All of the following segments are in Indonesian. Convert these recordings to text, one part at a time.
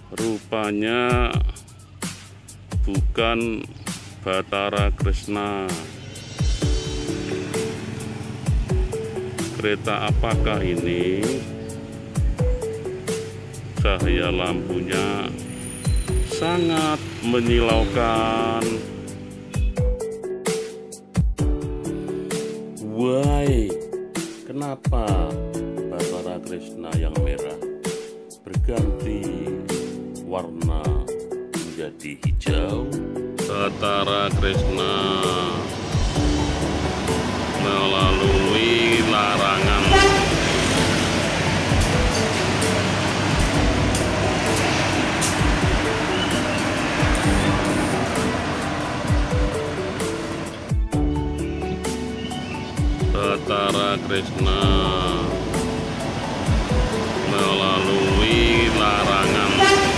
Rupanya bukan Bathara Krishna. Kereta apakah ini? Cahaya lampunya sangat menyilaukan. Why? Kenapa Bathara Krishna yang merah berganti warna menjadi hijau? Bathara Krishna melalui larangan Bathara Krishna melalui larangan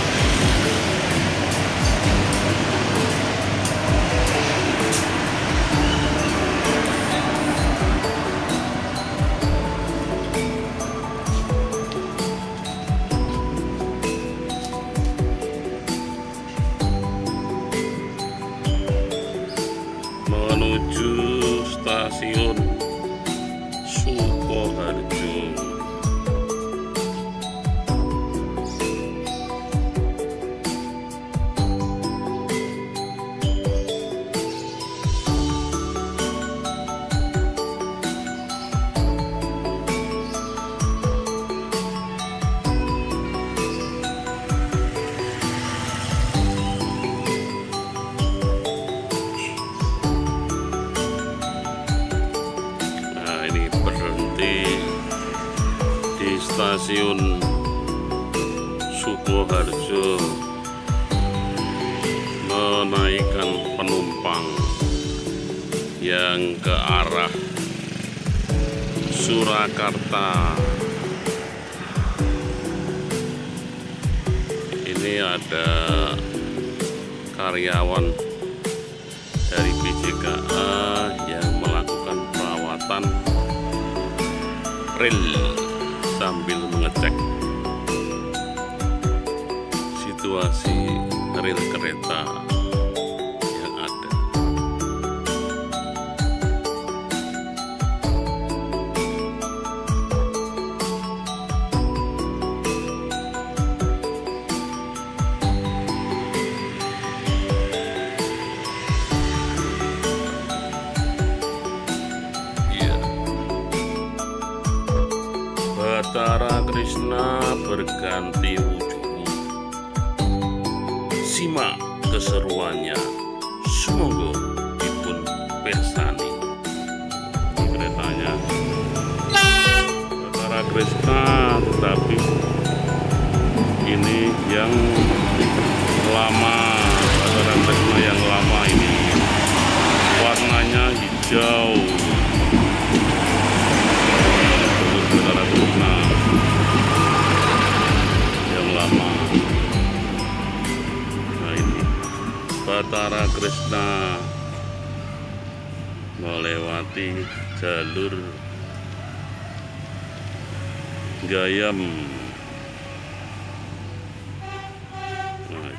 menuju stasiun Sukoharjo. Stasiun Sukoharjo menaikkan penumpang yang ke arah Surakarta. Ini ada karyawan dari BJKA yang melakukan perawatan rel sambil mengecek situasi rel kereta yang ada. Bathara Krishna berganti wujud. Simak keseruannya, sumangga dipun pirsani. Keretanya Bathara Krishna, tetapi ini yang lama. Bathara Krishna yang lama ini warnanya hijau. Bathara Krishna yang lama. Nah, ini Bathara Krishna melewati jalur Gayam. Nah,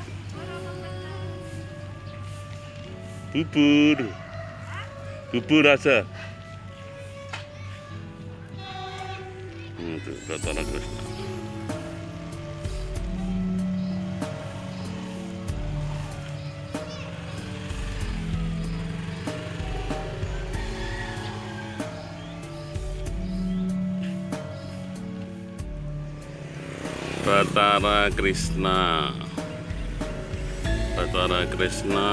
bubur rasa. Itu Bathara Krishna. Bathara Krishna. Bathara Krishna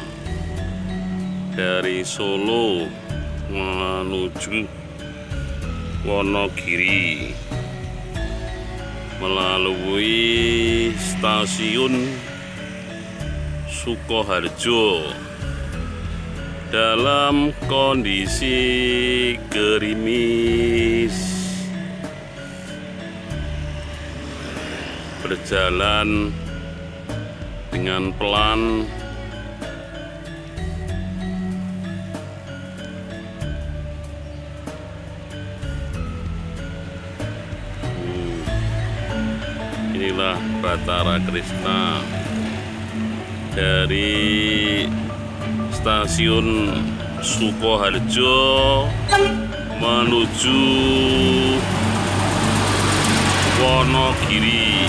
dari Solo menuju Wonogiri melalui stasiun Sukoharjo dalam kondisi gerimis, berjalan dengan pelan. Inilah Batara Krishna dari stasiun Sukoharjo menuju Wonogiri.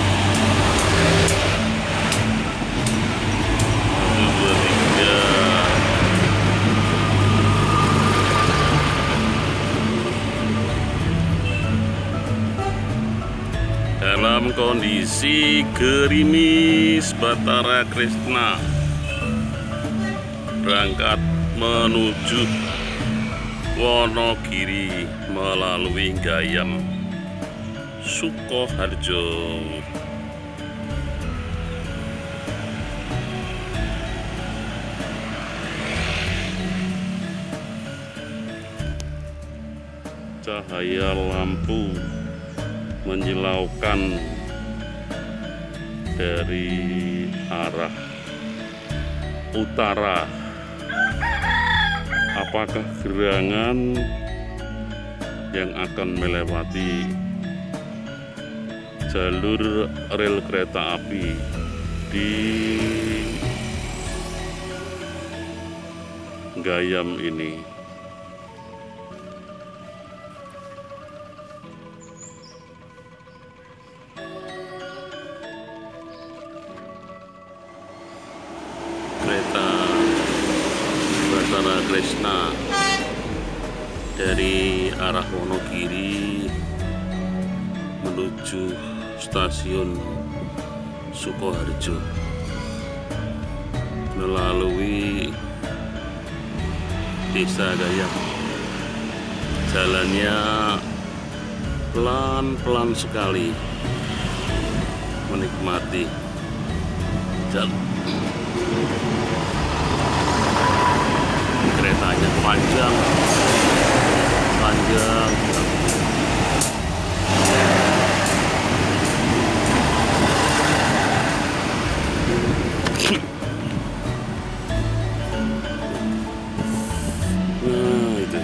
1, 2, 3. Dalam kondisi gerimis, Batara Krishna berangkat menuju Wonogiri melalui Gayam Sukoharjo. Cahaya lampu menyilaukan dari arah utara. Apakah gerangan yang akan melewati jalur rel kereta api di Gayam ini? Kereta Batara Krishna dari arah Wonogiri menuju stasiun Sukoharjo melalui Desa Gayam. Jalannya pelan-pelan sekali, menikmati jalan. Keretanya panjang. Nah, itu.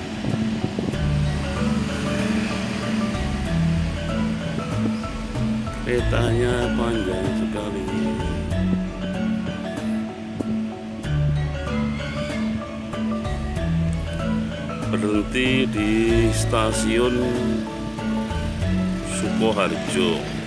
Keretanya panjang sekali. Berhenti di stasiun Sukoharjo.